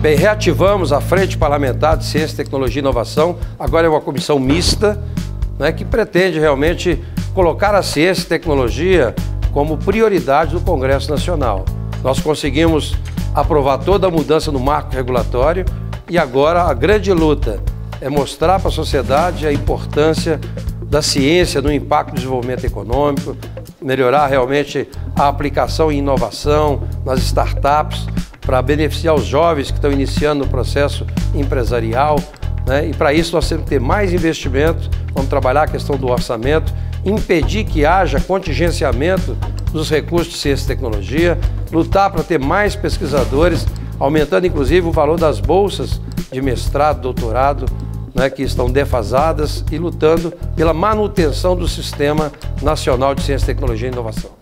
Bem, reativamos a Frente Parlamentar de Ciência, Tecnologia e Inovação. Agora é uma comissão mista, né, que pretende realmente colocar a ciência e tecnologia como prioridade do Congresso Nacional. Nós conseguimos aprovar toda a mudança no marco regulatório e agora a grande luta é mostrar para a sociedade a importância da ciência no impacto do desenvolvimento econômico, melhorar realmente a aplicação e inovação nas startups, para beneficiar os jovens que estão iniciando o processo empresarial, né? E para isso nós temos que ter mais investimento, vamos trabalhar a questão do orçamento, impedir que haja contingenciamento dos recursos de ciência e tecnologia, lutar para ter mais pesquisadores, aumentando inclusive o valor das bolsas de mestrado, doutorado, né, que estão defasadas, e lutando pela manutenção do Sistema Nacional de Ciência, Tecnologia e Inovação.